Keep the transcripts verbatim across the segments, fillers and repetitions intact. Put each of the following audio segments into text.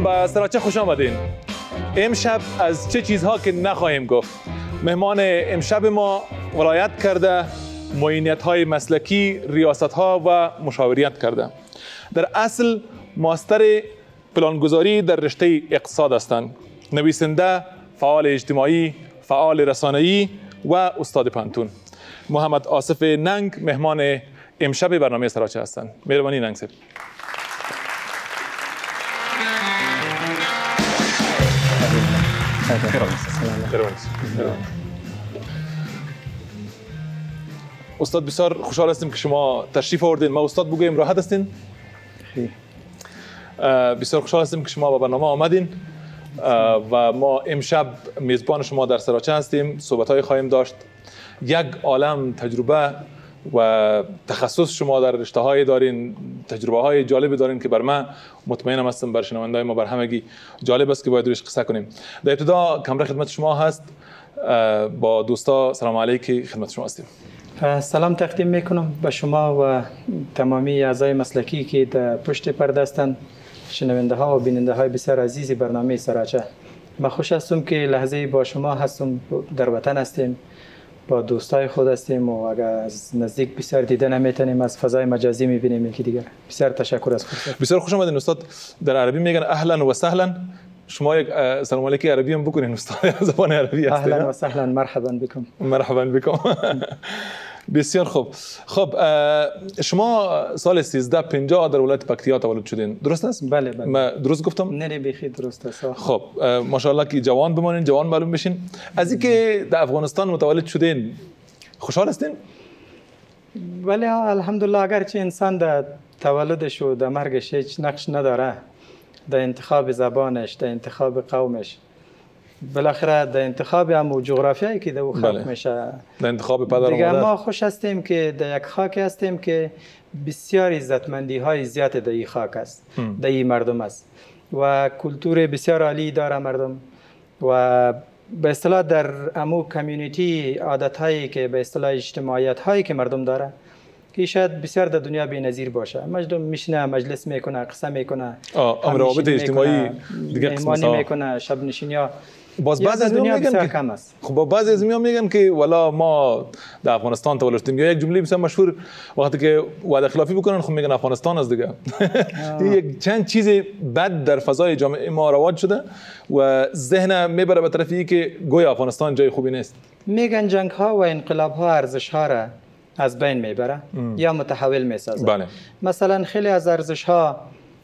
سلام، به سراچه خوش آمدین. امشب از چه چیزها که نخواهیم گفت. مهمان امشب ما ولایت کرده، معینیت های مسلکی، ریاست ها و مشاوریت کرده. در اصل ماستر پلانگذاری در رشته اقتصاد هستند. نویسنده، فعال اجتماعی، فعال رسانه‌ای و استاد پانتون. محمد آصف ننگ مهمان امشب برنامه سراچه هستند. مهربانی ننگ صاحب. استاد بسیار خوشحال هستیم که شما تشریف آوردین. ما استاد بگویم راحت هستین؟ بسیار خوشحال هستیم که شما به برنامه آمدین و ما امشب میزبان شما در سراچه هستیم. صحبت‌های خواهیم داشت. یک عالم تجربه و تخصص شما در رشته‌های دارین، تجربه‌های جالب دارین که بر من مطمئنم هستم بر شنونده‌های ما بر همگی جالب است که باید روش قصه کنیم. در ابتدا کمره خدمت شما هست. با دوستا سلام علیکی خدمت شما هستیم. سلام تقدیم میکنم به شما و تمامی اعضای مسلکی که در پشت پرده هستند، شنونده ها و بیننده های بسیار عزیزی برنامه سراچه. من خوش هستم که لحظه با شما هستم، در وطن هستیم، با دوستای خود هستیم و اگر از نزدیک بسیار دیده نمیتونیم از فضای مجازی میبینیم یکی دیگر. بسیار تشکر از خودتون. بسیار خوش آمدین استاد. در عربی میگن اهلا و سهلا. شما یک سلام علیکی عربی هم بکنین استاد. زبان عربی هستین. اهلا و سهلا، مرحبا بكم. مرحبا بكم. بسیار خوب. خب شما سال سیزده پنجاه در ولایت پکتیا تولد شدین، درست است؟ بله بله. ما درست گفتم؟ نه نه بیخی درست است. خب ماشاءالله که جوان بمانین، جوان معلوم بشین. از اینکه در افغانستان متولد شدین خوشحال هستین؟ بله الحمدلله. اگرچه انسان در تولدش و در مرگش هیچ نقش نداره، در انتخاب زبانش، در انتخاب قومش، بالاخره در انتخاب هم جغرافیایی که در او خلق بله. میشه، در انتخاب پدر و دیگه ما خوش هستیم که در یک خاک هستیم که بسیار عزتمندی های زیاد در این خاک است، در این مردم است و کلتور بسیار عالی داره مردم و به اصطلاح در امو کمیونیتی عادت هایی که به اصطلاح اجتماعیت هایی که مردم داره که شاید بسیار در دنیا بی‌نظیر باشه. مردم میشینه، مجلس میکنه، قصه میکنه، امر روابط اجتماعی دیگه قسمت میکنه، شب نشینیا. باز بعضی از میگن که کم است. خب بعضی از میگن که والا ما در افغانستان تولد شدیم. یا یک جمله بسیار مشهور وقتی که وعده خلافی بکنن خب میگن افغانستان است دیگه. یک چند چیز بد در فضای جامعه ما رواج شده و ذهن میبره به طرفی که گویا افغانستان جای خوبی نیست. میگن جنگ ها و انقلاب ها ارزش ها را از بین میبره یا متحول میسازه. بله. مثلا خیلی از ارزش ها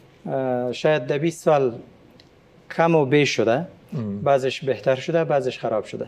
شاید در بیست سال کم و بیش شده، بعضش بهتر شده، بعضش خراب شده.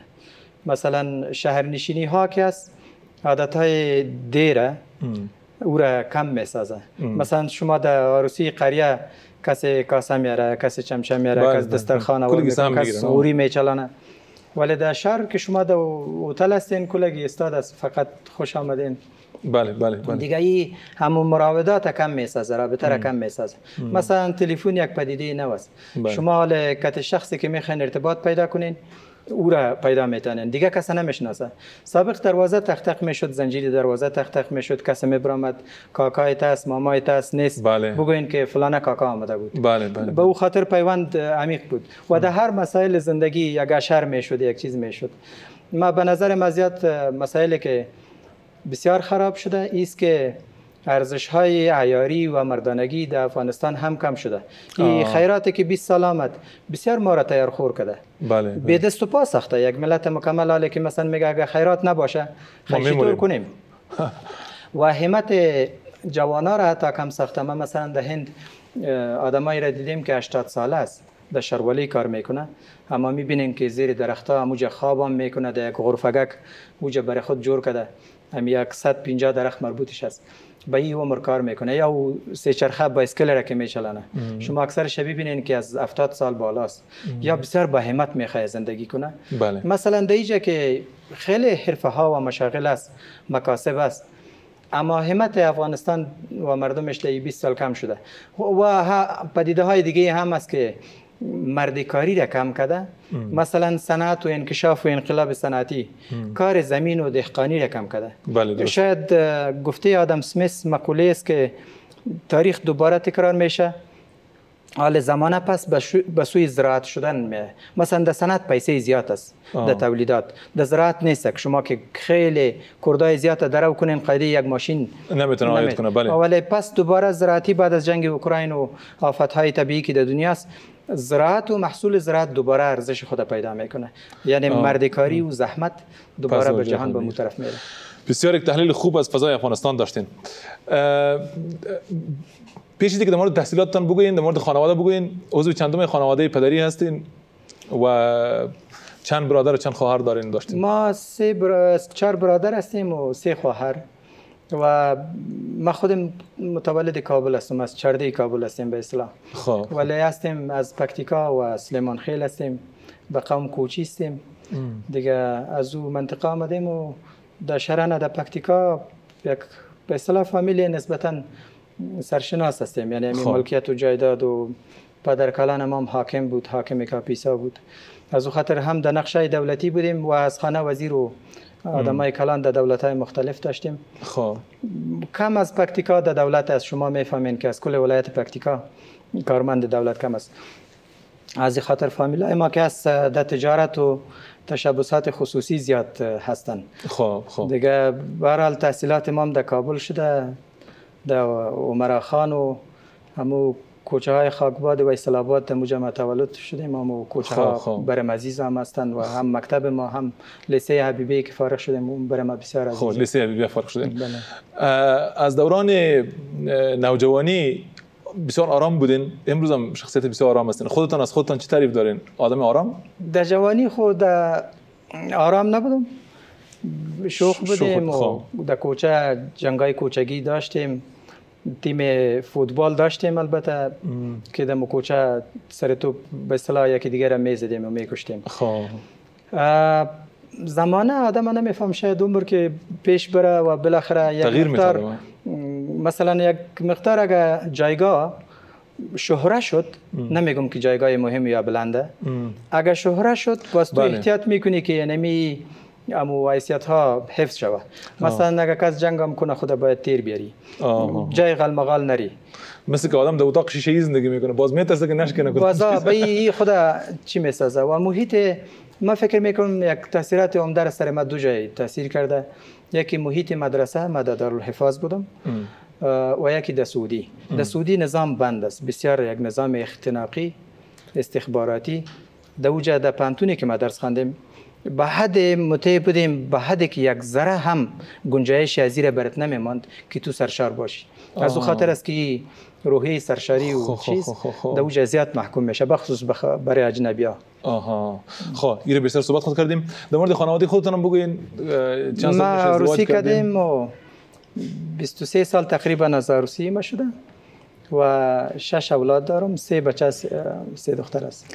مثلا شهرنشینی ها که است عادت های دیره او را کم میسازه. مثلا شما در عروسی قریه کسی کاسه میاره، کسی چمچه میاره، کسی دسترخوان آورده میکنه، کسی سوری میچلانه. ولی در شهر که شما در هتل هستین کلگی استاد است، فقط خوش آمدین. بله بله بله. دیگه ای همون مراودات کم میسازه، رابطه را کم میسازه. مثلا تلفن یک پدیده نو است. شما حال کت شخصی که میخواین ارتباط پیدا کنین او را پیدا میتونین، دیگه کس نمیشناسه. سابق دروازه تق تق میشد، زنجیر دروازه تق تق میشد، کس میبرامد کاکایت است، مامایت است نیست، بله. بگوین که فلان کاکا آمده بود. بله بله. به او خاطر پیوند عمیق بود و در هر مسائل زندگی یک اشر میشد، یک چیز میشد. ما به نظر مزیت مسائلی که بسیار خراب شده است که ارزش های عیاری و مردانگی در افغانستان هم کم شده. این خیراتی که بیست سال آمد بسیار ما را تیار خور کرده. بله. به دست و پا ساخته یک ملت مکمل. حالی که مثلا میگه اگر خیرات نباشه خیلی طور کنیم و همت جوانا را حتی کم ساخته. ما مثلا در هند آدمایی را دیدیم که هشتاد ساله است، در شرولی کار میکنه، اما میبینیم که زیر درختها موجه خواب هم میکنه، در یک غرفگک موجه برای خود جور کرده، هم یک صد و پنجاه درخت مربوطش است، به این عمر کار میکنه. یا او سه چرخه بایسکل را که میچلانه، شما اکثر شبیه بینین که از هفتاد سال بالاست. یا بسیار با همت میخواد زندگی کنه. بله. مثلا در اینجا که خیلی حرفه ها و مشاغل است، مکاسب است، اما همت افغانستان و مردمش در بیست سال کم شده. و پدیده های دیگه هم است که مردکاری را کم کرده. مثلا صنعت و انکشاف و انقلاب صنعتی کار زمین و دهقانی را کم کرده. بله. شاید گفته آدم سمیث مقوله است که تاریخ دوباره تکرار میشه حال زمانه پس به سوی زراعت شدن میه. مثلا در صنعت پیسه زیاد است در تولیدات، در زراعت نیست که شما که خیلی کردای زیاد درو کنین قاعده یک ماشین نمیتونه آید کنه. بله. ولی پس دوباره زراعتی بعد از جنگ اوکراین و آفت‌های طبیعی که در دنیا است، زراعت و محصول زراعت دوباره ارزش خود پیدا میکنه. یعنی مردکاری و زحمت دوباره به جهان به اون طرف میره. بسیار یک تحلیل خوب از فضای افغانستان داشتین. پیش از اینکه در مورد تحصیلاتتان بگوین، در مورد خانواده بگوین، عضو چندم خانواده پدری هستین و چند برادر و چند خواهر دارین داشتین؟ ما سه برا... چهار برادر هستیم و سه خواهر و ما خودم متولد کابل هستم، از چرده کابل هستیم به اصطلاح. خب ولی هستیم از پکتیکا و سلیمان خیل هستیم، به قوم کوچی هستیم دیگه. از او منطقه آمدیم و در شهرانه در پکتیکا یک به اصطلاح فامیلی نسبتاً سرشناس هستیم، یعنی خب. ملکیت و جایداد و پدر کلان ما هم حاکم بود، حاکم کاپیسا بود. از او خاطر هم در نقشه دولتی بودیم و از خانه وزیر و آدمای کلان در دولت‌های مختلف داشتیم. خب کم از پکتیکا در دولت از شما میفهمین که از کل ولایت پکتیکا کارمند دولت کم است. از این خاطر فامیلای ما که از در تجارت و تشبسات خصوصی زیاد هستن. خب خب دیگه به هر حال تحصیلات ما در کابل شده، در عمرا خان و همو کوچه های خاکباد و اسلام آباد در مجمع تولد شدیم. همو کوچه ها برم عزیز هم هستند و هم مکتب ما هم لیسه حبیبی که فارغ شدیم اون برم بسیار عزیز. خب لیسه حبیبی فارغ شدیم. از دوران نوجوانی بسیار آرام بودین، امروز هم شخصیت بسیار آرام هستین. خودتان از خودتان چه تعریف دارین؟ آدم آرام؟ در جوانی خود آرام نبودم، شوخ بودیم و در کوچه جنگای کوچگی داشتیم، تیم فوتبال داشتیم البته ام. که در کوچه سر توپ به اصطلاح یکی دیگر را میزدیم و میکشتیم. خب زمانه آدم نمیفهم شاید عمر که پیش بره و بالاخره یک تغییر مقدار مثلا یک مقدار اگر جایگاه شهره شد ام. نمیگم که جایگاه مهم یا بلنده ام. اگر شهره شد باز تو احتیاط میکنی که نمی امو حیثیت ها حفظ شود. مثلا اگر کس جنگ هم کنه خدا باید تیر بیاری، جای غلمغال نری. مثل که آدم در اتاق شیشه ای زندگی میکنه باز میترسه که نشکنه کنه. بازا به خدا چی میسازه و محیط ما فکر میکنم یک تاثیرات عمده را سر ما دو جای تاثیر کرده. یکی محیط مدرسه، ما در دارالحفاظ بودم و یکی در سعودی. در سعودی نظام بند است، بسیار یک نظام اختناقی استخباراتی. در اوجه در پانتونی که ما درس خواندیم به حد مطیع بودیم، به حدی که یک ذره هم گنجایش از زیر برت نمیماند که تو سرشار باشی. از او خاطر است که روحی سرشاری و چیز در اوج زیاد محکوم میشه، بخصوص برای اجنبی‌ها. آها خب اینو بسیار صحبت خود کردیم. در مورد خانواده خودتون هم بگوین. چند سال ما عروسی کردیم و بیست و سه سال تقریبا از عروسی ما شده و شش اولاد دارم، سه بچه سه دختر است.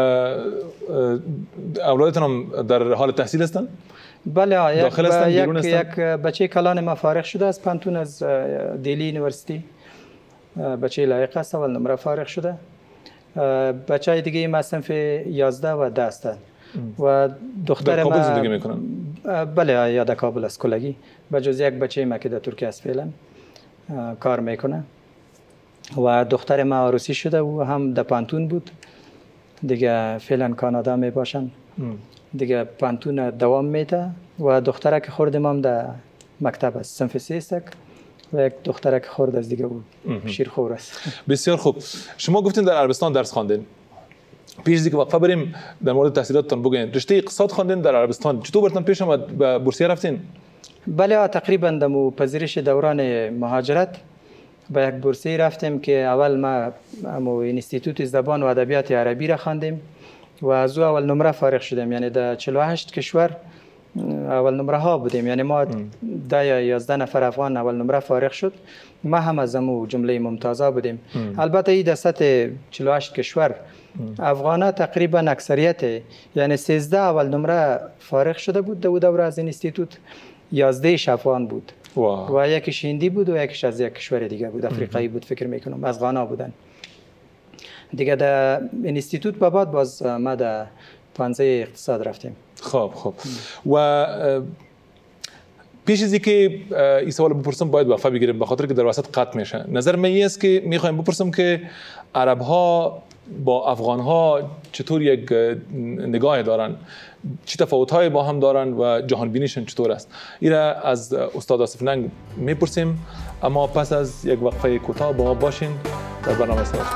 اولادتون هم در حال تحصیل هستن؟ بله، یک, یک, یک بچه کلان ما فارغ شده از پانتون از دیلی یونیورسیتی، بچه لایق است، اول نمره فارغ شده. بچه دیگه ما صنف یازده و ده هستند و دختر ما در کابل زندگی میکنن؟ بله، یا در کابل است کلگی، بجز یک بچه ما که در ترکیه است فعلا کار میکنه و دختر ما عروسی شده و هم در پانتون بود دیگه، فعلا کانادا می باشن دیگه. پانتون دوام میده و دختره که خوردم هم در مکتب است، صنف سه است و یک دختره که خورد از دیگه بود، شیرخور است. بسیار خوب. شما گفتین در عربستان درس خواندین. پیش از اینکه وقفه بریم در مورد تحصیلاتتون بگین. رشته اقتصاد خواندین در عربستان، چطور براتون پیش اومد به بورسیه رفتین؟ بله، تقریبا در پذیرش دوران مهاجرت به یک بورسیه رفتیم که اول ما امو انستیتوت زبان و ادبیات عربی را خواندیم و از او اول نمره فارغ شدیم، یعنی در چهل و هشت کشور اول نمره ها بودیم، یعنی ما ده یا یازده نفر افغان اول نمره فارغ شد، ما هم از امو جمله ممتازا بودیم. ام. البته این در سطح چهل و هشت کشور افغانا تقریبا اکثریت، یعنی سیزده اول نمره فارغ شده بود در دوره از انستیتوت، یازده افغان بود واو. و یکیش هندی بود و یکیش از یک کشور دیگه بود، افریقایی بود فکر میکنم، از غانا بودن دیگه. در انستیتوت به بعد باز ما در پانزه اقتصاد رفتیم. خب خب و پیش از اینکه این سوال بپرسم باید وقفه بگیریم به خاطر که در وسط قطع میشه. نظر من این است که میخوایم بپرسم که عرب ها با افغان ها چطور یک نگاه دارن، چه تفاوت های با هم دارن و جهان بینیشون چطور است. اینا از استاد آصف ننگ میپرسیم، اما پس از یک وقفه کوتاه با ما باشین در برنامه سر.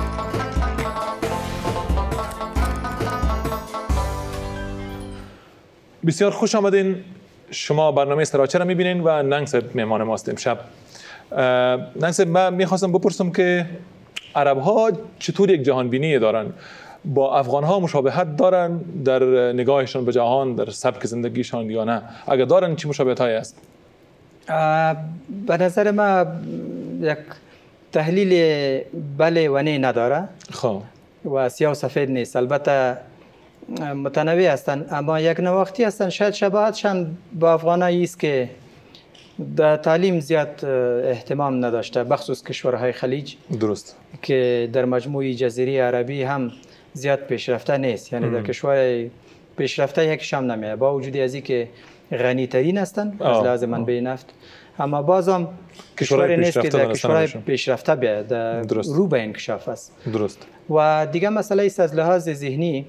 بسیار خوش آمدین. شما برنامه سراچه را میبینین و ننگ صاحب مهمان ماست امشب. ننگ صاحب من میخواستم بپرسم که عرب ها چطور یک جهان بینی دارن؟ با افغان ها مشابهت دارن در نگاهشان به جهان، در سبک زندگیشان یا نه؟ اگر دارن چی مشابهت هایی است؟ به نظر ما یک تحلیل بله و نه نداره. خب و سیاه و سفید نیست. البته متنوع هستند، اما یک نواختی هستند. شاید شباهتشان با افغانایی است که در تعلیم زیاد اهتمام نداشته، بخصوص کشورهای خلیج. درست. که در مجموعه جزیره عربی هم زیاد پیشرفته نیست، یعنی در کشور پیشرفته یکیش هم نمیه، با وجود از اینکه غنی ترین هستند از لحاظ منبع نفت، اما بازم کشور نیست که در کشور پیشرفته بیاید، رو به انکشاف است. درست. و دیگه مسئله است از لحاظ ذهنی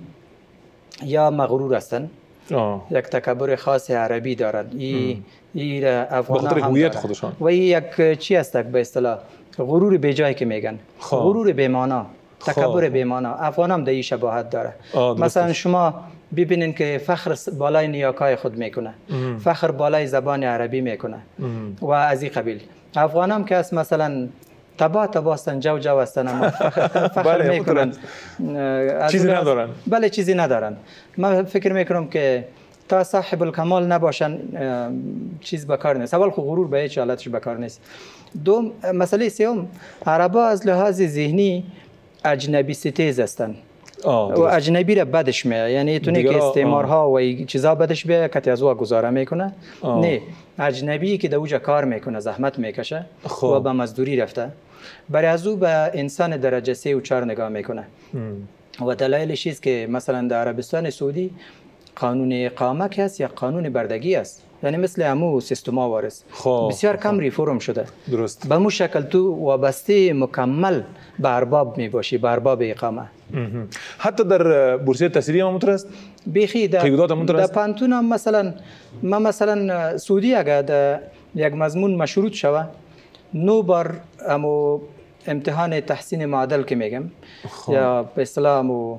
یا مغرور هستند، یک تکبر خاص عربی دارند. این این افغان هم هویت خودشان و یک چی است به اصطلاح غرور به جایی که میگن، غرور به معنا، تکبر به معنا. افغان هم در این شباهت داره. مثلا شما ببینین که فخر بالای نیاکای خود میکنه، فخر بالای زبان عربی میکنه و از این قبیل. افغان هم که است مثلا تبا تبا هستن، جو جو هستن، اما فخر, فخر میکنن، چیزی ندارن. بله چیزی ندارن. من فکر میکنم که تا صاحب الکمال نباشن چیز بکار نیست. اول خو غرور به هیچ حالتش بکار نیست. دوم مسئله سوم، عربا از لحاظ ذهنی اجنبی ستیز هستن و اجنبی را بدش میاد، یعنی تونه که استعمارها و چیزا بدش بیاد که از او گزاره میکنه. نه، اجنبی که در اوجا کار میکنه، زحمت میکشه و به مزدوری رفته، برای از او به انسان درجه سه و چهار نگاه میکنه. و دلایلش است که مثلا در عربستان سعودی قانون اقامه که هست یا قانون بردگی است، یعنی مثل همو سیستما وارث بسیار کم ریفورم شده. درست. به مو شکل تو وابسته مکمل به ارباب می باشی، به ارباب اقامه. حتی در بورسیه تحصیلی هم همونطور است؟ بیخی در در پانتون هم مثلا ما مثلا سعودی اگر در یک مضمون مشروط شوه نو بار همو امتحان تحسین معادل که میگم یا به اصطلاح همو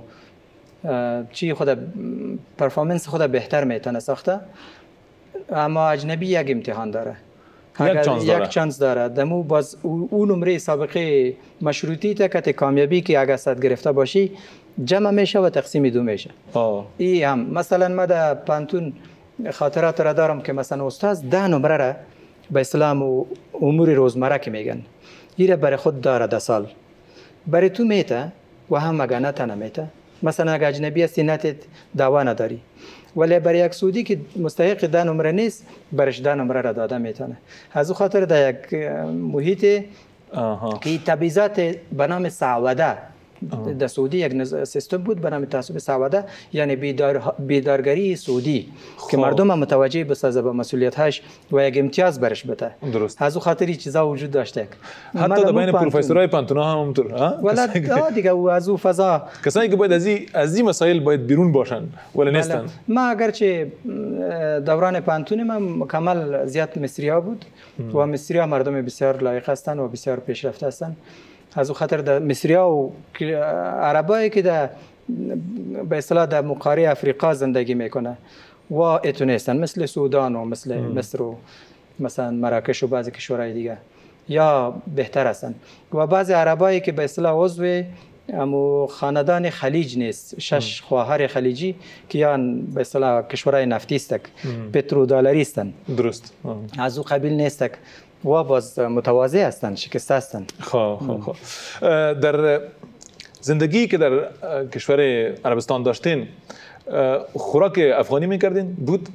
چی خود پرفورمنس خود بهتر میتونه ساخته، اما اجنبی یک امتحان داره، یک چانس داره. یک چانس داره. دمو باز اون نمره سابقه مشروطی تکت کامیابی که اگر صد گرفته باشی جمع میشه و تقسیم دو میشه. ای هم مثلا ما در پانتون خاطرات را دارم که مثلا استاد ده نمره را به اسلام و امور روزمره که میگن ایره برای خود داره ده سال، برای تو میته و هم مگه نتنه میته. مثلا اگر اجنبی هستی نتت دعوا نداری، ولی برای یک سعودی که مستحق ده نمره نیست برش ده نمره را داده میتونه. از او خاطر در یک محیط که تبعیضات به نام سعوده در سعودی یک سیستم بود به نام تعصب سعوده، یعنی بیدار بیدارگری سعودی که مردم هم متوجه بسازه به مسئولیت‌هاش و یک امتیاز برش بده. درست. از او خاطر چیزا وجود داشته، حتی در بین پروفسورای پانتونا هم همونطور. ولی دیگه و از او فضا کسانی که باید از این از این مسائل باید بیرون باشن ولی نیستن. ما اگرچه دوران پانتون ما مکمل زیاد مصری‌ها بود و مصری‌ها مردم بسیار لایق هستند و بسیار پیشرفته هستند. از او خاطر در مصری‌ها و عربایی که در به اصطلاح در مقاره افریقا زندگی میکنه و اتونستن مثل سودان و مثل مصر و مثلا مراکش و بعضی کشورهای دیگه یا بهتر هستن. و بعضی عربایی که به اصطلاح عضو امو خاندان خلیج نیست، شش خواهر خلیجی که یا به اصطلاح کشورهای نفتی هستند، پترو دلاری هستند. درست. از او قبیل نیستند و باز متواضع هستند، شکسته هستند. خب خب خب در زندگی که در کشور عربستان داشتین خوراک افغانی میکردین؟ بود؟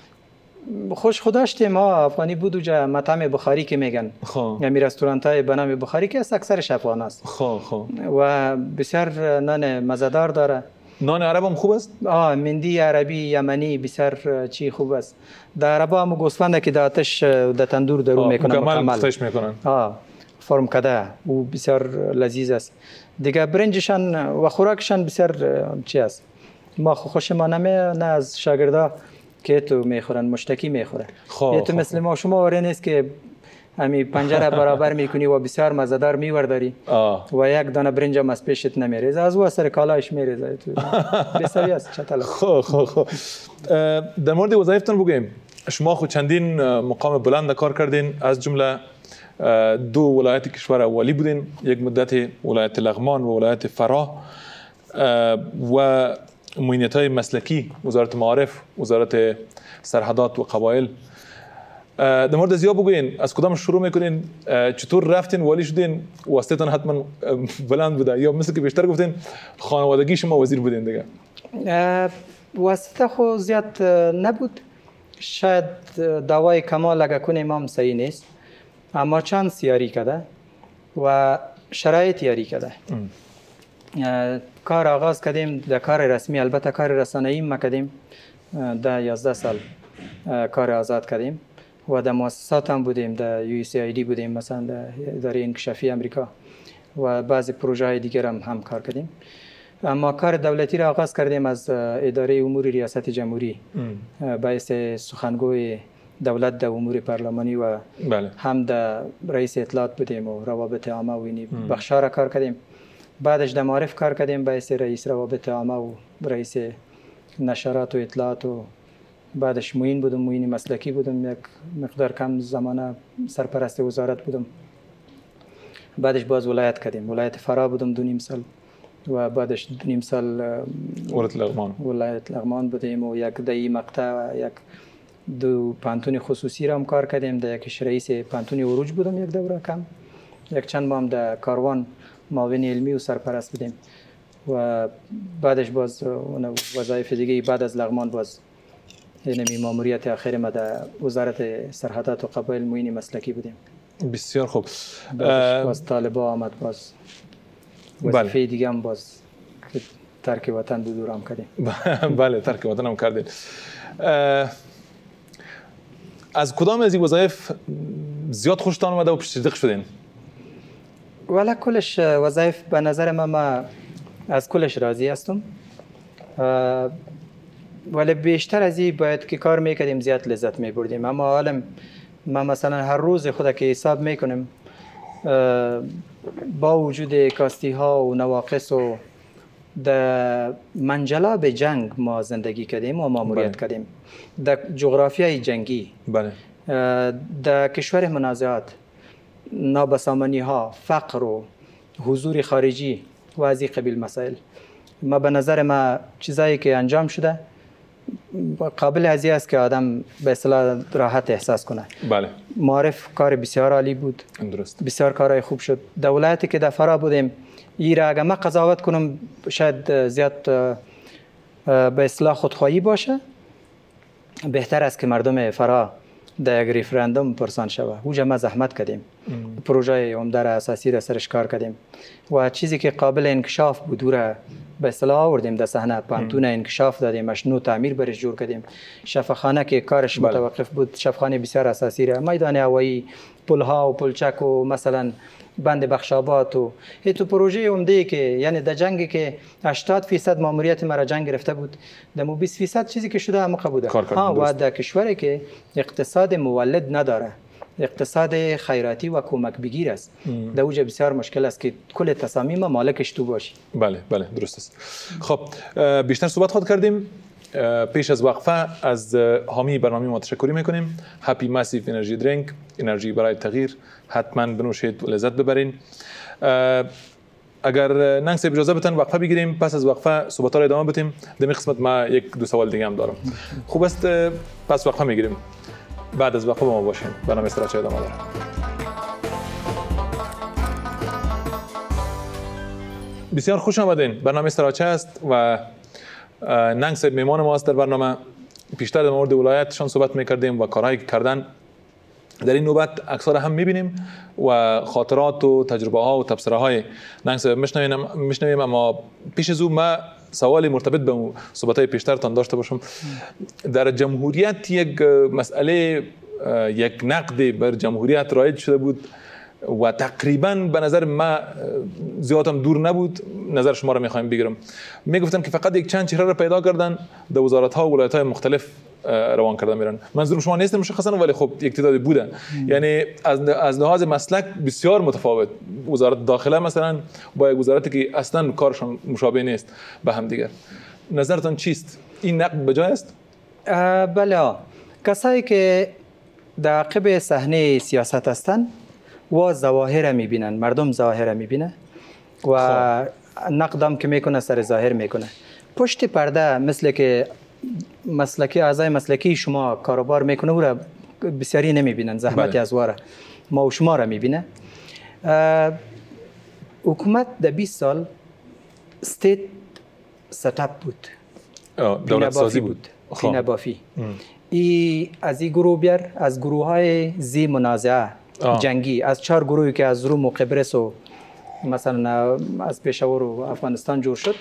خوش خداشت ما افغانی بود. اونجا مطعم بخاری که میگن، یعنی رستورانت های به نام بخاری که اکثرش افغان است. خب خب و بسیار نان مزه‌دار داره نان عرب هم خوب است؟ آه مندی عربی یمنی بسیار چی خوب است. در عرب هم گوسفند که در آتش در تندور درو میکنن مکمل پختش میکنن. آه فرم کده او بسیار لذیذ است. دیگه برنجشان و خوراکشان بسیار چی است. ما خوش ما نمی نه از شاگردا که تو میخورن مشتکی میخوره. یه تو مثل ما شما وره نیست که همی پنجره برابر میکنی و بسیار مزهدار میورداری و یک دانه برنج هم از پیشت نمیریزه، از او سر کالایش میریزه. بسیاری است چطلا. خب خب خب در مورد وظایفتون بگویم. شما خود چندین مقام بلند کار کردین، از جمله دو ولایت کشور اولی بودین، یک مدت ولایت لغمان و ولایت فراه و معینیت های مسلکی وزارت معارف، وزارت سرحدات و قبایل. در مورد ازیا بگوین، از کدام شروع میکنین؟ چطور رفتین والی شدین؟ واسطتان حتما بلند بوده یا مثل که بیشتر گفتین خانوادگی شما وزیر بودین دیگه؟ واسطه خو زیاد نبود، شاید دعوای کمال اگه کنیم هم صحیح نیست، اما چند یاری کرده و شرایط یاری کرده. کار آغاز کردیم در کار رسمی، البته کار رسانه‌ای ما کردیم، ده یازده سال کار آزاد کردیم و در مؤسسات هم بودیم، در یو اس ای آی دی بودیم، مثلا در اداره انکشافی امریکا و بعضی پروژه های دیگر هم هم کار کردیم. اما کار دولتی را آغاز کردیم از اداره امور ریاست جمهوری، باعث سخنگوی دولت در امور پارلمانی و بله. هم در رئیس اطلاعات بودیم و روابط عامه و اینی بخشا را کار کردیم. بعدش در معارف کار کردیم باعث رئیس روابط عامه و رئیس نشرات و اطلاعات و بعدش معین بودم، معین مسلکی بودم، یک مقدار کم زمانه سرپرست وزارت بودم. بعدش باز ولایت کردیم، ولایت فراه بودم دو نیم سال و بعدش دو نیم سال ولایت لغمان ولایت لغمان بودیم و یک دهی مقطع یک دو پانتون خصوصی را هم کار کردیم. در یکیش رئیس پانتون عروج بودم یک دوره کم، یک چند ماه هم در کاروان معاون علمی و سرپرست بودیم و بعدش باز وظایف دیگه بعد از لغمان باز اینمی ماموریت آخر ما در وزارت سرحدات و قبایل معین مسلکی بودیم. بسیار خوب. باز طالبا آمد، باز وظیفه بله. دیگه هم باز ترک وطن دو دور هم کردیم. بله ترک وطن هم کردیم. از کدام از این وظایف زیاد خوشتان اومده و پشتیدق شدین؟ والا کلش وظایف به نظر من ما از کلش راضی هستم، ولی بیشتر از این باید که کار میکردیم زیاد لذت میبردیم. اما حالا ما مثلا هر روز خود که حساب میکنیم با وجود کاستی ها و نواقص و در منجلاب جنگ ما زندگی کردیم و ماموریت کردیم، در جغرافیای جنگی، بله. در کشور منازعات، نابسامانی ها، فقر و حضور خارجی و از این قبیل مسائل. ما به نظر ما چیزایی که انجام شده قابل ازی است که آدم به اصطلاح راحت احساس کنه. بله. معارف کار بسیار عالی بود، درست. بسیار کارهای خوب شد. دولتی که در فرا بودیم ای را اگر ما قضاوت کنم شاید زیاد به اصطلاح خودخواهی باشه، بهتر است که مردم فرا در یک ریفرندوم پرسان شود. اوجا ما زحمت کردیم، پروژه عمده اساسی را سرش کار کردیم و چیزی که قابل انکشاف بود را به اصطلاح آوردیم در صحنه. پانتون انکشاف دادیم، اشنو تعمیر برش جور کردیم. شفاخانه که کارش بله. متوقف بود، شفاخانه بسیار اساسی را، میدان هوایی، پلها و پلچک و مثلا بند بخشابات و هیتو پروژه عمده که یعنی در جنگی که هشتاد درصد ماموریت مرا جنگ گرفته بود، دمو بیست درصد چیزی که شده هم بوده. ها و در کشوری که اقتصاد مولد نداره، اقتصاد خیراتی و کمک بگیر است، در اوج بسیار مشکل است که کل تصامیم مالکش تو باشی. بله بله درست است. خب بیشتر صحبت خود کردیم. پیش از وقفه از حامی برنامه ما تشکر میکنیم. هپی ماسیو انرژی درینک، انرژی برای تغییر. حتما بنوشید و لذت ببرین. اگر ننگ صاحب اجازه بدن وقفه بگیریم، پس از وقفه صحبت را ادامه بدیم. در این قسمت ما یک دو سوال دیگه هم دارم. خوب است پس وقفه میگیریم. بعد از وقفه با ما باشین. برنامه استراچه ادامه داره. بسیار خوش آمدین. برنامه استراچه است و ننگ صاحب میمان ما است در برنامه. پیشتر در مورد ولایتشان صحبت میکردیم و کارهایی که کردن. در این نوبت اکثر هم میبینیم و خاطرات و تجربه ها و تبصره های ننگ صاحب میشنویم. اما پیش از او ما سوالی مرتبط به صحبت‌های پیشترتان داشته باشم. در جمهوریت یک مسئله یک نقد بر جمهوریت رایج شده بود و تقریبا به نظر ما زیادم دور نبود. نظر شما را میخوایم بگیرم. میگفتن که فقط یک چند چهره را پیدا کردن در وزارت ها و ولایت های مختلف روان کرده میرن. منظور شما نیست مشخصا، ولی خب یک تعدادی بودن. یعنی از از لحاظ مسلک بسیار متفاوت. وزارت داخله مثلا با یک وزارتی که اصلا کارشون مشابه نیست به هم دیگر. نظرتان چیست؟ این نقد بجای است؟ بله، کسایی که در عقب صحنه سیاست هستند و ظواهر میبینن، مردم ظاهر میبینه و نقدم که میکنه سر ظاهر میکنه. پشت پرده مثل که مسلکی اعضای مسلکی شما کاروبار میکنه او را بسیاری نمیبینن، زحمتی از واره ما و شما را میبینه. حکومت در بیست سال استیت ستاپ بود، دولت سازی بود، پینه بافی. ای از این گروه بیار، از گروه های زی منازعه آه. جنگی، از چهار گروهی که از روم و قبرس و مثلا از پشاور و افغانستان جور شد،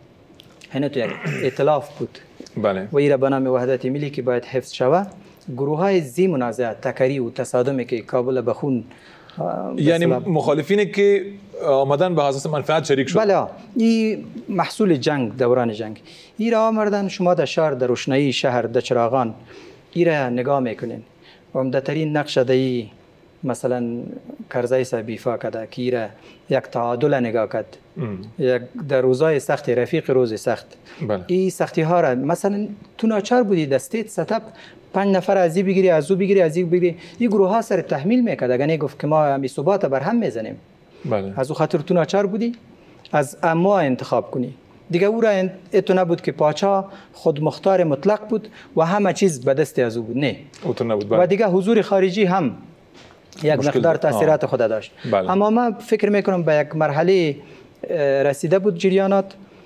هنه تو یک ائتلاف بود. بله. و ایره به نام وحدت ملی که باید حفظ شود. گروه های زی منازعه، تکری و تصادمی که کابل به خون، یعنی مخالفینی که آمدن به اساس منفعت شریک شد. بله، این محصول جنگ، دوران جنگ. ایره آمردن، شما در شهر، در روشنایی شهر، در چراغان ایره نگاه میکنین. عمده‌ترین نقش دایی مثلا کرزی صاحب ایفا کرده که ایره یک تعادل نگاه کرد. یک در روزای سخت، رفیق روز سخت. بله. این سختی ها را مثلا تو ناچار بودی دستیت ستاپ پنج نفر از این بگیری، از او بگیری، از این بگیری. این گروه ها سر تحمیل میکرد. اگه نگفت که ما همی ثبات بر هم میزنیم. بله. از او خاطر تو ناچار بودی از اما انتخاب کنی. دیگه او را اتو نبود که پاچا خود مختار مطلق بود و همه چیز به دست از او بود. نه. اوتو نبود. بله. و دیگه حضور خارجی هم یک مقدار تاثیرات خود داشت. بله. اما من فکر میکنم به یک مرحله رسیده بود جریانات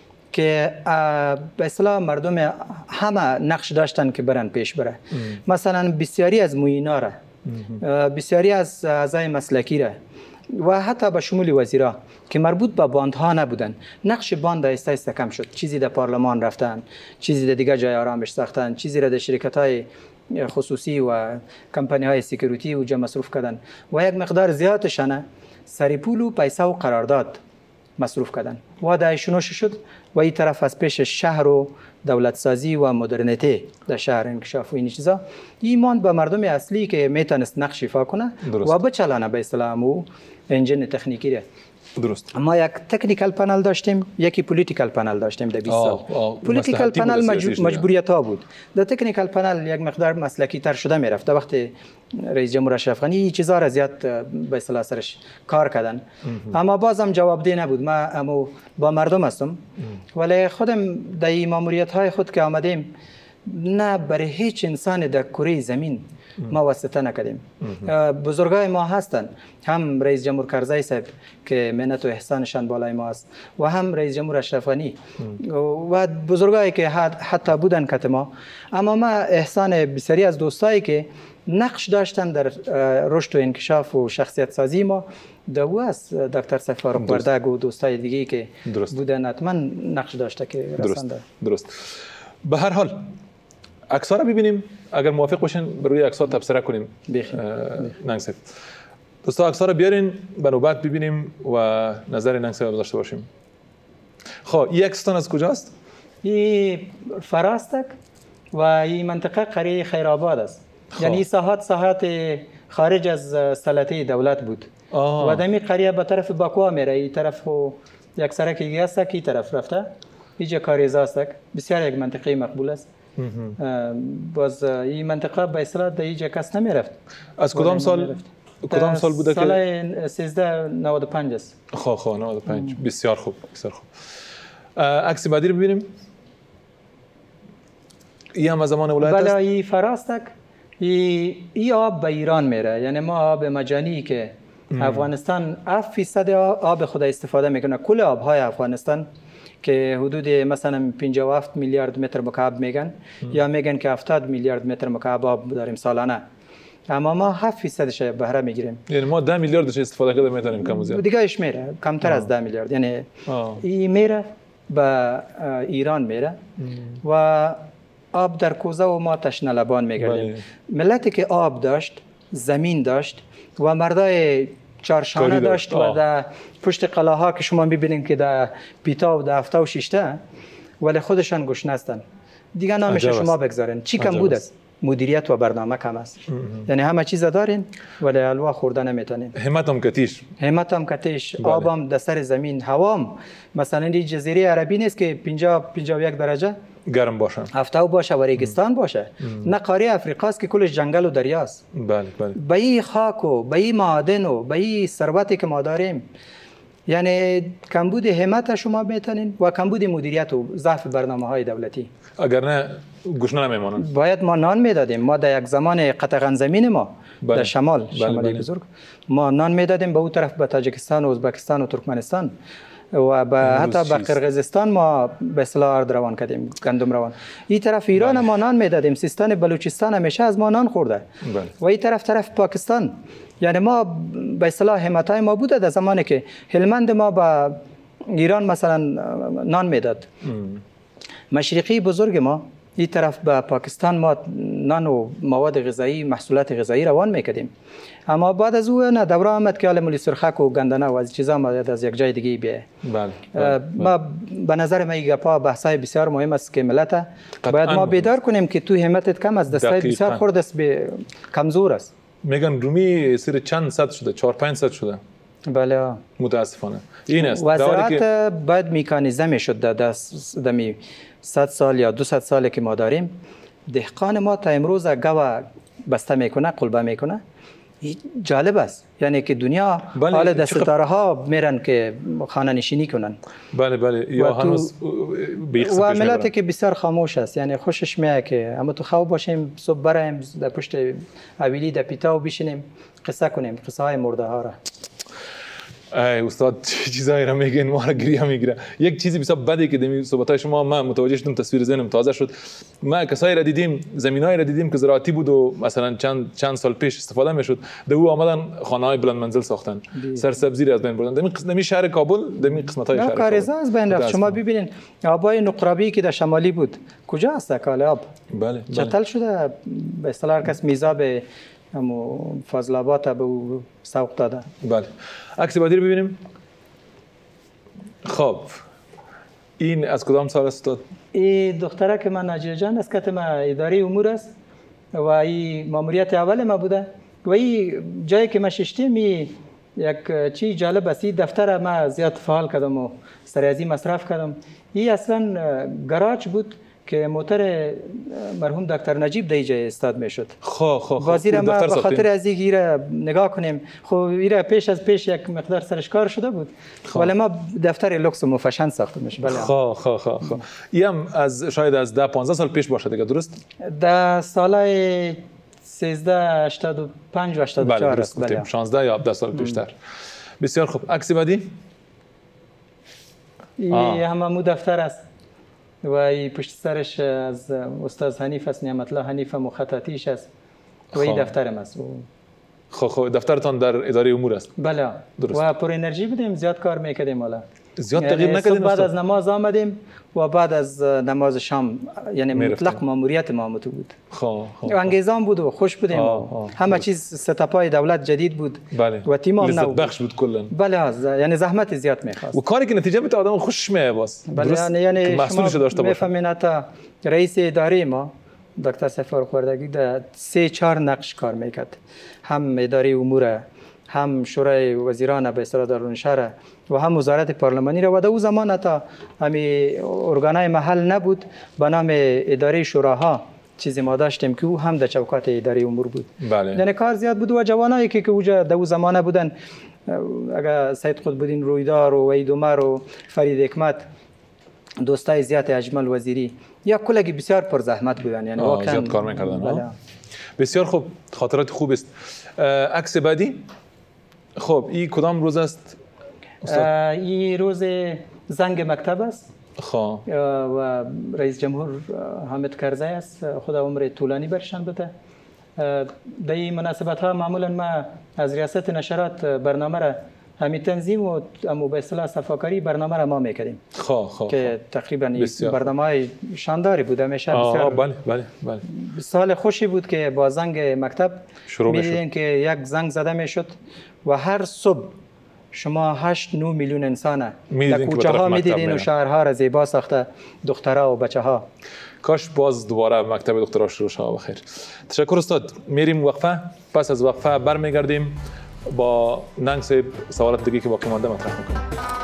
که به اصطلاح مردم همه نقش داشتن که برن پیش بره. مثلا بسیاری از معینا را، بسیاری از اعضای مسلکی را و حتی به شمول وزیرا که مربوط به باندها نبودن، نقش باند آهسته آهسته کم شد. چیزی در پارلمان رفتن، چیزی در دیگه جای آرامش ساختن، چیزی را در شرکت های خصوصی و کمپانی های سکیوریتی و جمع مصروف کردن و یک مقدار زیادشانه سری پول و پیسه و قرارداد مصروف کردن و دایشونوش شد و این طرف از پیش شهر و دولت سازی و مدرنیته در شهر انکشاف و این چیزا ایمان به مردم اصلی که میتونست نقش ایفا کنه و بچلانه به اصطلاح و انجین تکنیکی ره. درست. ما یک تکنیکال پنل داشتیم، یکی پولیتیکال پنل داشتیم در بیست سال. پولیتیکال پنل مجبوریت ها بود. در تکنیکال پنل یک مقدار مسلکی تر شده میرفت. در وقت رئیس جمهور اشرف غنی این چیزا را زیاد به اصطلاح سرش کار کردن. اما بازم جوابدهی نبود. ما اما با مردم هستم ولی خودم در این ماموریت های خود که آمدیم نه برای هیچ انسان در کره زمین ما واسطه نکردیم. بزرگای ما هستند، هم رئیس جمهور کرزی صاحب که منت و احسانشان بالای ما است و هم رئیس جمهور اشرف غنی و بزرگایی که حتی بودن کت ما. اما ما احسان بسیاری از دوستایی که نقش داشتن در رشد و انکشاف و شخصیت سازی ما دو است. دکتر صاحب فاروق وردگ و دوستای دیگه که درست. بودن حتما نقش داشته که رسانده. درست. به هر حال عکس‌ها رو ببینیم، اگر موافق باشین بر روی عکس‌ها تبصره کنیم. ننگ صاحب دوستا عکس‌ها رو بیارین به نوبت ببینیم و نظر ننگ صاحب داشته باشیم. خب این عکستان از کجاست؟ این فراستک و این منطقه قریه خیرآباد است. خواه. یعنی ساحات ساحات خارج از سلطه دولت بود. آه. و دمی قریه به طرف باکو میره. این طرف یک سرکی است که این طرف رفته. اینجا کاریزا است. بسیار یک منطقه مقبول است. باز این منطقه به اصطلاح در اینجا کس نمیرفت. از کدام سال کدام سال بوده که سال سیزده نود و پنج است. خب خب نود و پنج. بسیار خوب، بسیار خوب. عکس بعدی رو ببینیم. این هم از زمان ولایت است. بله، این فراستک این ای آب به ایران میره. یعنی ما آب مجانی که ام. افغانستان هفت فیصد آب خود استفاده میکنه. کل آبهای افغانستان که حدود مثلا پنجاه و هفت میلیارد متر مکعب میگن ام. یا میگن که هفتاد میلیارد متر مکعب آب داریم سالانه، اما ما هفت فیصدش بهره میگیریم. یعنی ما ده میلیاردش استفاده کرده میتونیم کم و زیاد. دیگه اش میره کمتر آه. از ده میلیارد. یعنی این میره به ایران میره و آب در کوزه و ما تشنه لبان میگردیم. ملتی که آب داشت، زمین داشت و مردای چارشانه داشت و در پشت قلاها که شما میبینید که در پیتا و در هفته و شیشته ولی خودشان گشنه هستند. دیگه نامش شما بگذارین. چی کم بود است؟ مدیریت و برنامه کم است. یعنی همه چیز دارین ولی حلوا خورده نمیتونین. همت هم کتیش. همت هم کتیش. آبم در سر زمین، هوام مثلا این جزیره عربی نیست که پنجاه پنجاه و یک درجه گرم باشه. هفته و باشه و ریگستان باشه. نه قاره افریقاست که کلش جنگل و دریاست. بله بله. به این خاک و به این معادن و به این ثروتی که ما داریم، یعنی کمبود همت شما میتونین و کمبود مدیریت و ضعف برنامه های دولتی. اگر نه گوشنه نمیمونن. باید ما نان میدادیم. ما در یک زمان قطعا زمین ما بله. در شمال بله شمالی بله. بزرگ ما نان میدادیم به اون طرف، به تاجیکستان و ازبکستان و ترکمنستان و به حتی به قرقیزستان ما به اصطلاح ارد روان کردیم، گندم روان. این طرف ایران بله. ما نان میدادیم. سیستان بلوچستان همیشه از ما نان خورده بله. و این طرف طرف پاکستان. یعنی ما به اصطلاح همتای ما بوده در زمانی که هلمند ما به ایران مثلا نان میداد. مشرقی بزرگ ما این طرف به پاکستان ما نان و مواد غذایی، محصولات غذایی روان میکردیم. اما بعد از او نه دوره آمد که مولی سرخک و گندنه و از چیزا آمد از یک جای دیگه بیه. بله. ما به نظر من این گپا بحثای بسیار مهم است که ملت باید ما بیدار کنیم که تو همتت کم از دستای بسیار خرد است، کمزور است. میگن رومی سر چند صد شده، چهار پنج صد شده. بله. متاسفانه. این است. و زراعت باید میکانیزمی شد در دمی صد سال یا دویست سالی که ما داریم. دهقان ما تا امروز گوا بسته میکنه، قلبه میکنه. جالب است. یعنی که دنیا بله. حال در ستاره ها میرن که خانه نشینی کنن. بله بله. یا هنوز و ملتی که بسیار خاموش است. یعنی خوشش میاد که اما تو خواب باشیم، صبح برایم در پشت حویلی در پیتا و بشینیم قصه کنیم، قصه های مرده ها را. ای استاد چیزایی را میگین ما را گریه میگیره. یک چیزی بسیار بدی که دمی صحبتای شما من متوجه شدم، تصویر ذهنم تازه شد. ما کسایی را دیدیم، زمینایی را دیدیم که زراعتی بود و مثلا چند چند سال پیش استفاده میشد، دو او آمدن خانه‌های بلند منزل ساختن، سرسبزی را از بین بردن. دمی دمی شهر کابل، دمی قسمت‌های شهر کابل کارزه از بین رفت. شما ببینید آبای نقرابی که در شمالی بود کجا است کاله آب؟ بله چتل شده به اصطلاح کس میزاب همو فاضلابات به سوق داده. بله. عکس بعدی رو ببینیم. خب این از کدام سال است؟ این دختره که من ناجیه جان است که ما اداره امور است و این ماموریت اول ما بوده و این جایی که ما ششتیم یک چی جالب است. این دفتر ما زیاد فعال کردم و سریازی مصرف کردم. این اصلا گراج بود که موتر مرحوم دکتر نجیب در اینجا استاد میشد. خو خو خو بازی را ما به خاطر از اینکه ایره نگاه کنیم، خب ایره پیش از پیش یک مقدار سرش کار شده بود ولی ما دفتر لوکس و مفشن ساختیم. بله. خو خو خو خو این از شاید از ده پانزده سال پیش باشه دیگه، درست؟ در سالهای سیزده هشتاد و پنج و هشتاد و چهار است. بله شانزده یا هفده سال پیشتر. بسیار خوب. عکس بعدی؟ این همه مو دفتر است و این پشت سرش از استاد حنیف است، نعمت الله حنیف مخططیش است و این دفترم است. خب خب دفترتان در اداره امور است؟ بله درست. و پر انرژی بودیم، زیاد کار میکردیم. حالا زیاد تغییر یعنی نکردیم. بعد از نماز آمدیم و بعد از نماز شام یعنی مطلق ماموریت ما بود. خب خب انگیزان بود و خوش بودیم. آه آه همه چیز ستاپای دولت جدید بود. بله. و تیمم لذت بخش بود کلا. بله یعنی زحمت زیاد میخواست و کاری که نتیجه میده آدم خوشش میاد باز. بله یعنی یعنی مسئولیت داشته باشه. میفهمین تا رئیس اداره ما دکتر سفر خوردگی در سه چهار نقش کار میکرد. هم اداره امور، هم شورای وزیران به اصطلاح دارون شهر و هم وزارت پارلمانی را و در او زمان تا همین ارگانای محل نبود به نام اداره شوراها چیزی ما داشتیم که او هم در چوکات اداره امور بود. بله. یعنی کار زیاد بود و جوانایی که که اوجا در او زمانه بودن، اگر سید قطب‌الدین رویدار و وحید عمر و فرید حکمت، دوستای زیاد اجمل وزیری یا کلگی بسیار پر زحمت بودن، یعنی واقعا زیاد کار می‌کردن. بله. بسیار خوب، خاطرات خوب است. عکس بعدی. خب این کدام روز است؟ این روز زنگ مکتب است. خب و رئیس جمهور حامد کرزی است، خدا عمر طولانی برشان بده. در این مناسبت ها معمولا ما از ریاست نشرات برنامه را همین تنظیم و امو به اصطلاح صفاکاری برنامه را ما میکردیم. خب خب که تقریبا برنامه شانداری بود. همیشه بسیار بله بله بله سال خوشی بود که با زنگ مکتب می‌دیدیم که یک زنگ زده میشد و هر صبح شما هشت نه میلیون انسان در کوچه ها می‌دیدین و شهرها را زیبا ساخته دخترها و بچه ها. کاش باز دوباره مکتب دکترا شروع شود. بخیر. تشکر استاد. میریم وقفه، پس از وقفه برمیگردیم با ننگ صاحب سوالات دیگه که باقی مانده مطرح میکنیم.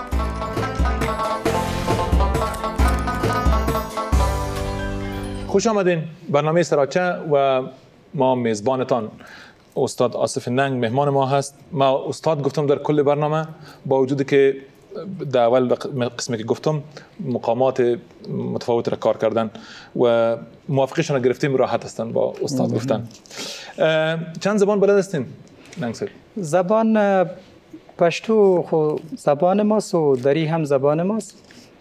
خوش آمدین. برنامه سراچه و ما میزبانتان استاد آصف ننگ مهمان ما هست. ما استاد گفتم در کل برنامه، با وجودی که در اول قسمی که گفتم مقامات متفاوت را کار کردن و موافقیشون را گرفتیم، راحت هستن با استاد گفتن. چند زبان بلد هستین ننگ صاحب؟ زبان پشتو خو زبان ماست و دری هم زبان ماست.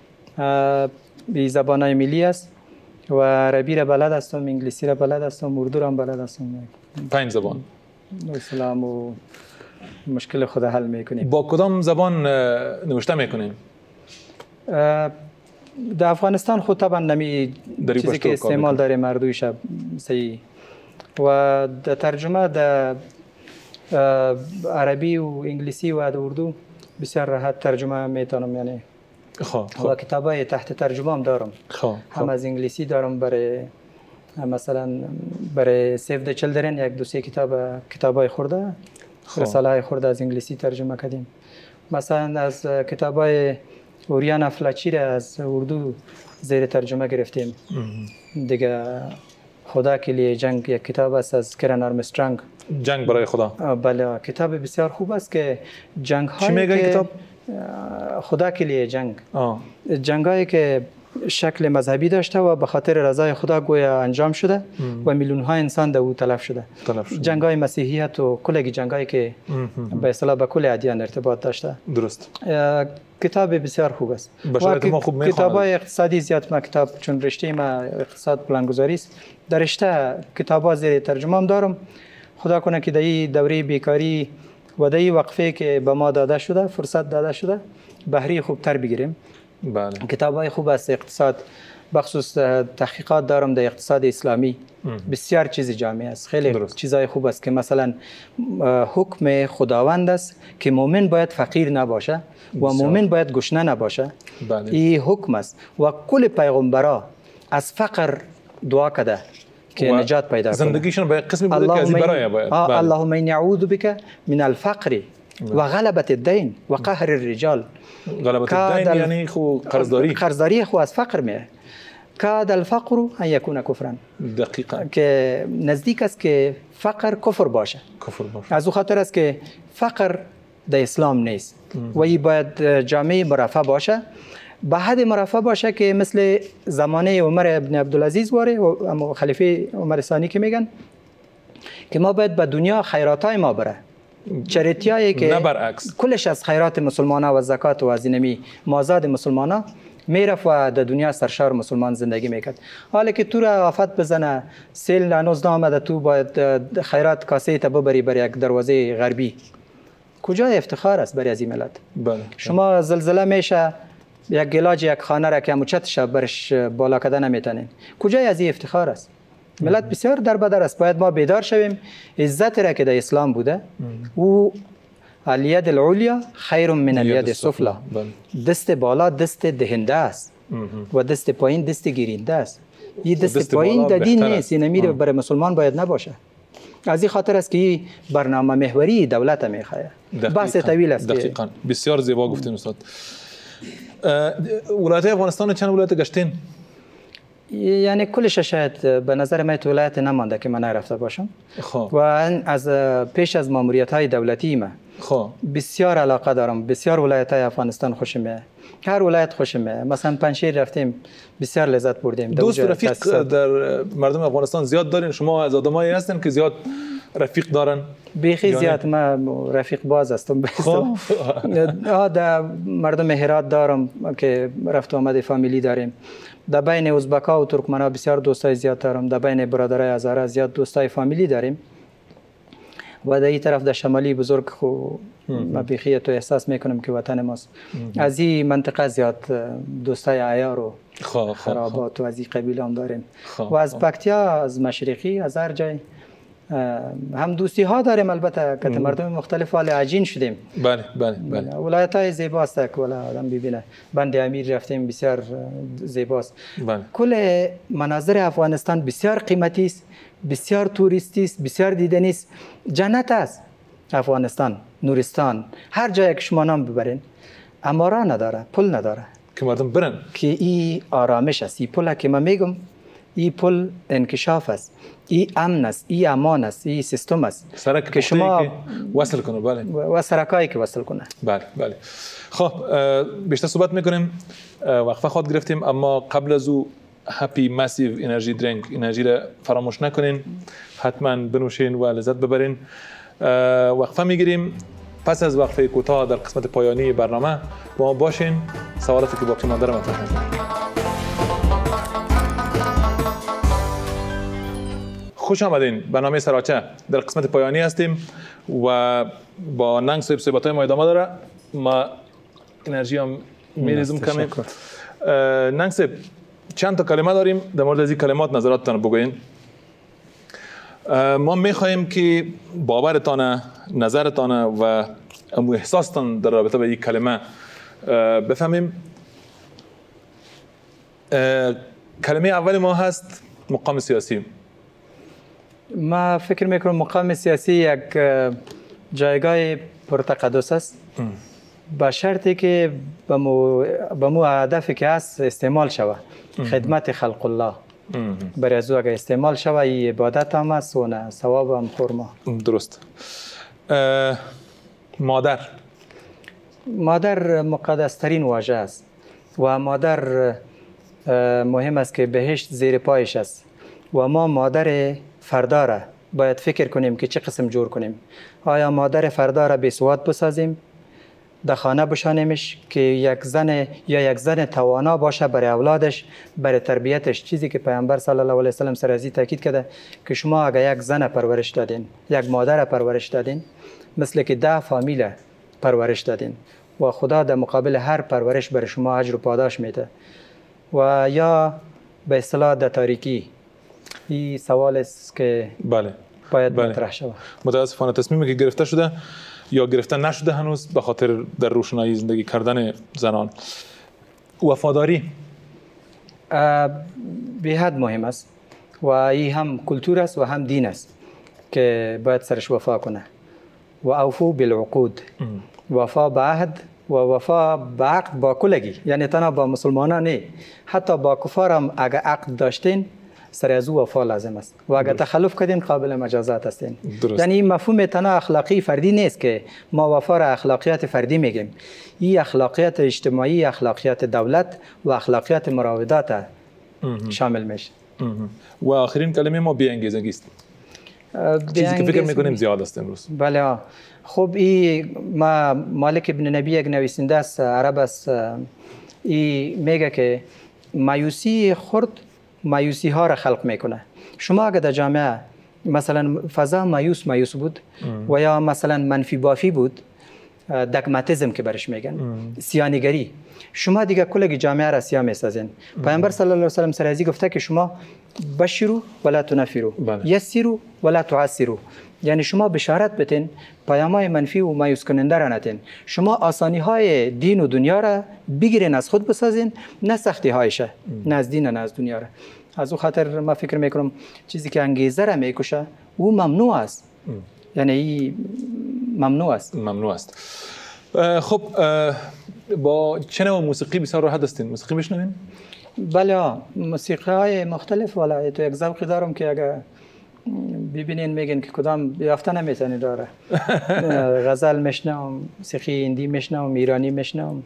بی زبانای ملی است و عربی را بلد هستم، انگلیسی را بلد هستم، اردو را هم بلد هستم. پنج زبان. اسلام و مشکل خود حل میکنیم. با کدام زبان نوشته میکنیم؟ در افغانستان خود طبعا نمی چیزی که استعمال داره مردویش صحیح و در ترجمه در عربی و انگلیسی و اردو بسیار راحت ترجمه میتونم. یعنی و کتابای تحت ترجمه هم دارم. خواه. هم از انگلیسی دارم برای مثلا برای سیو د چلدرن یک دو سه کتاب کتابای خورده رساله های خورده از انگلیسی ترجمه کردیم. مثلا از کتابای اوریانا فلاچی را از اردو زیر ترجمه گرفتیم. دیگه خدا که لیه جنگ یک کتاب است از کرن آرمسترانگ. جنگ برای خدا. بله کتاب بسیار خوب است که جنگ چی میگه کتاب؟ خدا که لیه جنگ. جنگ هایی که شکل مذهبی داشته و به خاطر رضای خدا گویا انجام شده ام. و میلیون ها انسان در او تلف شده. شده. جنگ های مسیحیت و کلگی جنگ هایی که به اصطلاح به کل ادیان ارتباط داشته. درست. کتاب بسیار خوب است. ما خوب میخوانم. کتاب های اقتصادی زیاد ما کتاب چون رشته ما اقتصاد پلانگذاری است. در رشته کتاب ها زیر ترجمه هم دارم. خدا کنه که در این دوره بیکاری و در این وقفه که به ما داده شده فرصت داده شده بهره خوبتر بگیریم. بله. کتابای خوب است اقتصاد، بخصوص تحقیقات دارم در اقتصاد اسلامی. ام. بسیار چیز جامع است. خیلی درست. چیزای خوب است که مثلا حکم خداوند است که مؤمن باید فقیر نباشه و مؤمن باید گشنه نباشه. بله. این حکم است و کل پیغمبرا از فقر دعا کرده که نجات پیدا کنه. زندگیشون به قسمی بوده که از برای باید. بله. اللهم انی اعوذ بک من الفقر و غلبت الدین و قهر الرجال. غلبت الدین یعنی خو قرضداری. قرضداری خو از فقر میه. کاد الفقر ان یکون کفرا. دقیقاً. که نزدیک است که فقر کفر باشه. کفر باشه. از او خاطر است که فقر در اسلام نیست و این باید جامعه مرفه باشه. به حد مرفه باشه که مثل زمانه عمر ابن عبدالعزیز واره و خلیفه عمر ثانی که میگن که ما باید به دنیا خیراتای ما بره. چریتیایی که نه برعکس کلش از خیرات مسلمانا و زکات و از اینمی مازاد مسلمانا میرفت و در دنیا سرشار مسلمان زندگی میکرد. حالا که تو را آفت بزنه سیل نانوز نامده تو باید خیرات کاسه تا ببری بر یک دروازه غربی. کجا افتخار است برای از این ملت؟ بله. شما زلزله میشه یک گلاج یک خانه را که مچتش برش بالا کردن نمیتونین. کجا از این افتخار است؟ ملت بسیار در بدر است. باید ما بیدار شویم. عزت را که در اسلام بوده او الید العلیا خیر من الید السفلی. دست بالا دست دهنده است و دست پایین دست گیرنده است. این دست, دست پایین در دین نیست. این امیر برای مسلمان باید نباشه. از این خاطر است که این برنامه محوری دولت میخواه. بحث طویل است. دقیقاً. بسیار زیبا گفتین استاد. ولایت افغانستان چند ولایت گشتین؟ یعنی کلش شاید به نظر من ولایت نمانده که من نرفته باشم. خواه. و از پیش از ماموریت های دولتی ما خواه. بسیار علاقه دارم. بسیار ولایت های افغانستان خوشمه. هر ولایت خوشمه. مثلا پنجشیر رفتیم بسیار لذت بردیم. دوست رفیق در مردم افغانستان زیاد دارین؟ شما از آدمایی هستین که زیاد رفیق دارن؟ بیخی زیاد. ما رفیق باز هستم. آه در مردم هرات دارم که رفت و آمد فامیلی داریم. در بین ازبکا و ترکمنا بسیار دوستای زیاد دارم. در بین برادرای هزاره زیاد دوستای فامیلی داریم. و در این طرف در شمالی بزرگ خو ما بیخی تو احساس میکنم که وطن ماست. از این منطقه زیاد دوستای عیار و خرابات و از این قبیله هم داریم و از پکتیا از مشرقی از هر جای هم دوستی ها داریم. البته که مردم مختلف حال عجین شدیم. بله بله بله. ولایت های زیباست که ولی آدم ببینه. بند امیر رفتیم بسیار زیباست. بله. کل مناظر افغانستان بسیار قیمتی است، بسیار توریستی است، بسیار دیدنی است. جنت است افغانستان، نورستان، هر جایی که شما نام ببرین. اما راه نداره، پل نداره که مردم برن. که این آرامش است. این پل که من میگم این پل انکشاف است، این امن است، این امان است، این سیستم است که شما وصل کنه. بله. و سرکایی که وصل کنه. بله بله. خب بیشتر صحبت میکنیم، وقفه خود گرفتیم، اما قبل از او هپی ماسیو انرژی درینک انرژی را فراموش نکنین، حتما بنوشین و لذت ببرین. وقفه میگیریم، پس از وقفه کوتاه در قسمت پایانی برنامه با ما باشین، سوالاتی که باقی مانده را مطرح میکنیم. خوش آمدین. برنامه سراچه در قسمت پایانی هستیم و با ننگ صاحب صحبت‌های ما ادامه داره. ما انرژی هم میریزم کمی. ننگ صاحب چند تا کلمه داریم، در مورد از این کلمات نظراتتان بگوین. ما میخواهیم که باورتان، نظرتان و احساستان در رابطه با این کلمه بفهمیم. کلمه اول ما هست مقام سیاسی. ما فکر میکنم مقام سیاسی یک جایگاه پرتقدس است، با شرطی که به مو هدفی که هست استعمال شود، خدمت خلق الله. برای از او اگر استعمال شود این عبادت هم است و نه ثواب هم خورما. درست. مادر مادر مقدس ترین واژه است و مادر مهم است که بهشت زیر پایش است و ما مادر فردا را باید فکر کنیم که چه قسم جور کنیم. آیا مادر فردا را بی‌سواد بسازیم، در خانه بشانیمش که یک زن یا یک زن توانا باشه برای اولادش، برای تربیتش، چیزی که پیامبر صلی الله علیه و سلم سر از این تاکید کرده که شما اگر یک زن پرورش دادین، یک مادر پرورش دادین، مثل که ده فامیل پرورش دادین و خدا در مقابل هر پرورش برای شما اجر و پاداش میده. و یا به اصطلاح در تاریکی این سوال است که بله باید بله. مطرح شود. متاسفانه تصمیمی که گرفته شده یا گرفته نشده هنوز به خاطر در روشنایی زندگی کردن زنان. وفاداری به حد مهم است و این هم کلتور است و هم دین است که باید سرش وفا کنه. و اوفو بالعقود، وفا به عهد و وفا به عقد با کلگی، یعنی تنها با مسلمانان نه، حتی با کفار هم اگر عقد داشتین سر از او وفا لازم است و اگر تخلف کردین قابل مجازات هستین. یعنی این مفهوم تنها اخلاقی فردی نیست که ما وفا را اخلاقیات فردی میگیم، این اخلاقیات اجتماعی، اخلاقیات دولت و اخلاقیات مراودات شامل میشه. و آخرین کلمه ما بی‌انگیزگی است، چیزی که فکر میکنیم زیاد است امروز. بله. خب این ما مالک ابن نبی یک نویسنده است، عرب است، این میگه که مایوسی خرد مایوسی ها را خلق میکنه. شما اگر در جامعه مثلا فضا مایوس مایوس بود ام. و یا مثلا منفی بافی بود، دگماتیزم که برش میگن، سیانیگری، شما دیگه کل جامعه را سیاه میسازین. پیامبر صلی الله علیه و سلم سر ازی گفته که شما بشروا ولا تنفروا، یسروا ولا تعسروا، یعنی شما بشارت بتین، پیام‌های منفی و مایوس کننده را نتین. شما آسانی های دین و دنیا را بگیرین از خود بسازین، نه سختی هایشه، نه از دین نه از دنیا را. از او خاطر ما فکر میکنم چیزی که انگیزه را میکشه او ممنوع است. ام. یعنی این ممنوع است. ممنوع است. خب با چه نوع موسیقی بسیار راحت هستین؟ موسیقی بشنوین؟ بله، موسیقی های مختلف. والا تو یک ذوقی دارم که اگر ببینین میگن که کدام یافته نمیتونی داره. غزل میشنوم، موسیقی هندی میشنوم، ایرانی میشنوم،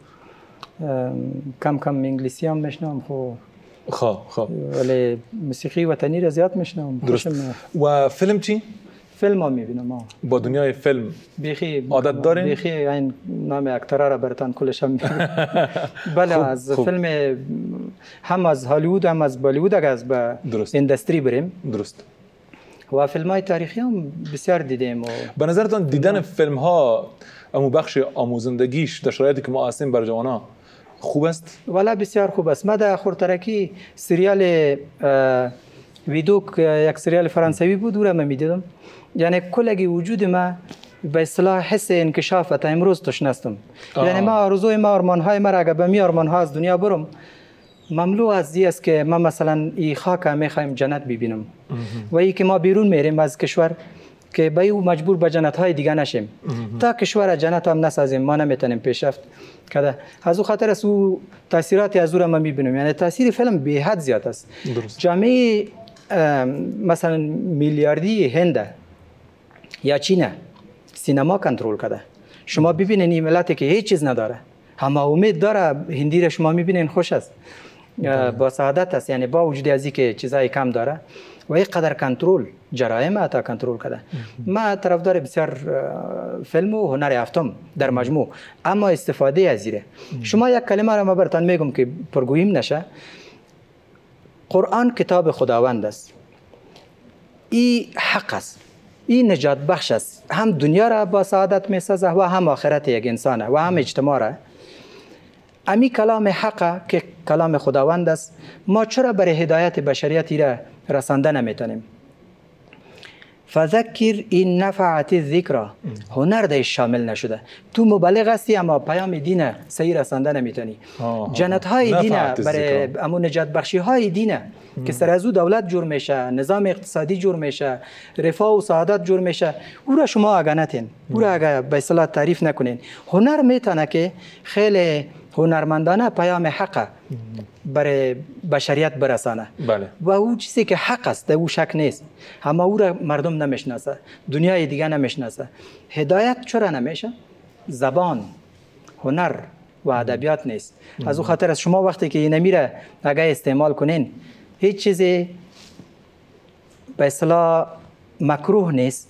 کم کم انگلیسی هم میشنوم. خب خب خب ولی موسیقی وطنی را زیاد میشنوم. درست. و فیلم چی؟ فیلم هم میبینم. با دنیای فیلم بیخی عادت دارین؟ بیخی این نام اکترها را براتون کلش هم میبینم. بله. خوب. از خوب. فیلم هم از هالیوود هم از بالیوود اگر از به اندستری بریم. درست. و فیلم های تاریخی هم بسیار دیدیم. و به نظرتان دیدن فیلم ها امو بخش آموزندگیش در شرایطی که ما هستیم بر جوانا خوب است؟ والا بسیار خوب است. ما در خورترکی سریال ویدوک، یک سریال فرانسوی بود، او را من میدیدم. یعنی کلگی وجود ما به اصطلاح حس انکشاف تا امروز توش نستم. یعنی ما آرزوی ما، آرمانهای ما را اگر به می آرمانها از دنیا برم، مملو از دی است که ما مثلا ای خاک میخوایم جنت ببینم و ای که ما بیرون میریم از کشور که به او مجبور به جنت های دیگه نشیم. تا کشور جنت هم نسازیم ما نمیتونیم پیشرفت کده. از او خاطر است او تاثیراتی از او را ما میبینیم. یعنی تاثیر فیلم به حد زیاد است. جامعه مثلا میلیاردی هند یا چین سینما کنترل کرده. شما ببینید این ملتی که هیچ چیز نداره اما امید داره، هندی را شما میبینید خوش است، با سعادت است. یعنی با وجود از اینکه چیزای کم داره و یک قدر کنترل جرایم اتا کنترل کرده. ما طرفدار بسیار فیلم و هنر یافتم در مجموع، اما استفاده از زیره. شما یک کلمه را ما براتون میگم که پرگوییم نشه. قرآن کتاب خداوند است. این حق است، این نجات بخش است. هم دنیا را با سعادت میسازه و هم آخرت یک انسانه و هم اجتماع را. امی کلام حق که کلام خداوند است، ما چرا برای هدایت بشریت را رسانده نمیتونیم؟ فذکر این نفعت الذکر، هنر دیش شامل نشده. تو مبلغ هستی اما پیام دین صحیح رسانده نمیتونی. جنت های دینه برای امو نجات بخشی های دینه که سر از او دولت جور میشه، نظام اقتصادی جور میشه، رفاه و سعادت جور میشه، او را شما اگه نتین، او را اگه به اصطلاح تعریف نکنین. هنر میتونه که خیلی هنرمندانه پیام حق برای بشریت برسانه. بله. و او چیزی که حق است او شک نیست، اما او را مردم نمیشناسه، دنیای دیگه نمیشناسه. هدایت چرا نمیشه؟ زبان، هنر و ادبیات نیست. از او خاطر از شما وقتی که این میره اگه استعمال کنین، هیچ چیزی به اصطلاح مکروه نیست.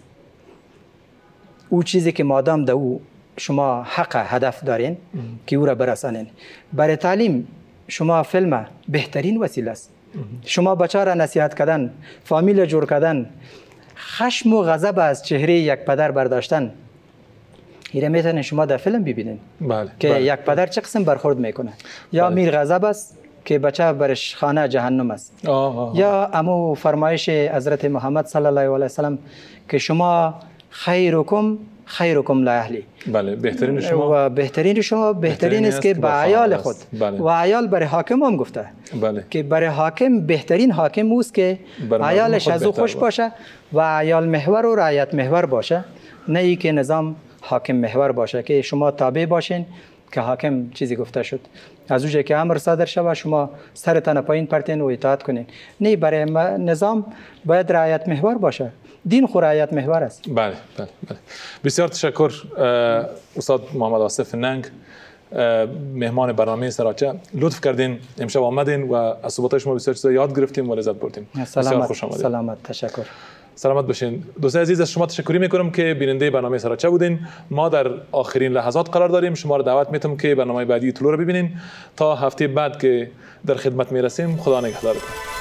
او چیزی که مادام ده او شما حق هدف دارین که او را برسانین. برای تعلیم شما فیلم بهترین وسیله است. شما بچه را نصیحت کردن، فامیل جور کردن، خشم و غضب از چهره یک پدر برداشتن، ایره میتونین شما در فیلم ببینین. بله. که بله. یک پدر چه قسم برخورد میکنه. یا بله. میر غضب است که بچه برش خانه جهنم است. آه آه. یا امو فرمایش حضرت محمد صلی الله علیه و سلم که شما خیرکم خیرکم لاهلی. بله، بهترین شما و بهترین شما بهترین است که با عیال خود. بله. و عیال برای حاکم هم گفته. بله. که برای حاکم بهترین حاکم اوست که عیالش از او خوش باشه و عیال محور و رعیت محور باشه، نه ای که نظام حاکم محور باشه که شما تابع باشین که حاکم چیزی گفته شد از اوجه که امر صادر شود شما سرتان پایین پرتین و اطاعت کنین. نه، برای نظام باید رعیت محور باشه. دین خو رعیت محور است. بله بله بله. بسیار تشکر استاد محمد آصف ننگ، مهمان برنامه سراچه. لطف کردین امشب آمدین و از صحبت‌های شما بسیار چیزا یاد گرفتیم و لذت بردیم. بسیار خوش آمدید. سلامت. تشکر. سلامت باشین. دوستان عزیز، از شما تشکری میکنم که بیننده برنامه سراچه بودین. ما در آخرین لحظات قرار داریم. شما رو دعوت میتونم که برنامه بعدی طلوع رو ببینین. تا هفته بعد که در خدمت میرسیم، خدا نگهدارتون.